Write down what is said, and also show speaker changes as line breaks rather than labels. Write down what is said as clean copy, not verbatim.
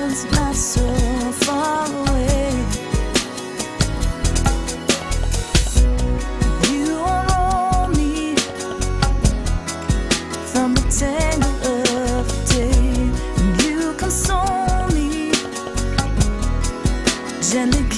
distance, not so far away. You unroll me from the tangle of the day, and you console me gently.